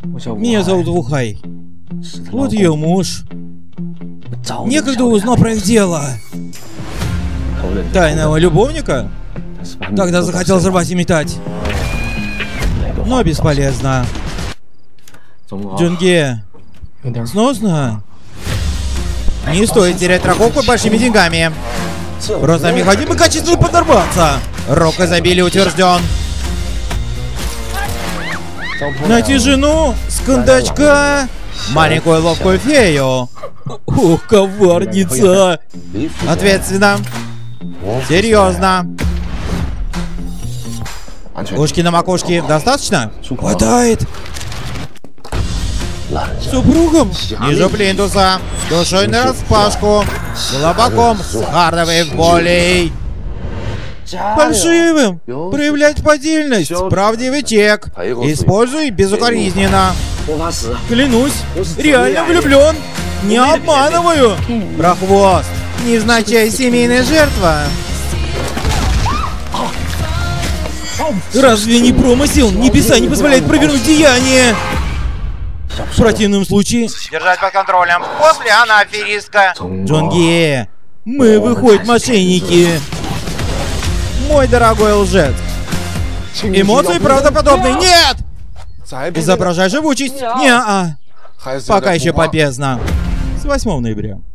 Меня зовут Вухай. Вот ее муж. Некогда узнал про их дело. Тайного любовника? Тогда захотел взорвать и метать. Но бесполезно. Джунге, сносно? Не стоит терять страховку большими деньгами. Просто необходимо качественно подорваться. Рок изобилия утвержден. Найти жену с кондачка, маленькую ловкую фею. Ух, коварница. Ответственно. Серьезно. Ушки на макушке достаточно? Хватает. Супругом ниже плинтуса, душой нараспашку, глубоком с хардовой волей. Фальшивым проявлять поддельность, правдивый чек. Используй безукоризненно. Клянусь, реально влюблен. Не обманываю. Прохвост, невзначай семейная жертва. Разве не промысел? Небеса не позволяют провернуть деяние. В противном случае держать под контролем. После она аферистка. Джунге, мы выходят мошенники. Мой дорогой лжец. Эмоции правдоподобные. Нет! Изображай живучесть. Не-а. Пока еще попездно. С 8 ноября.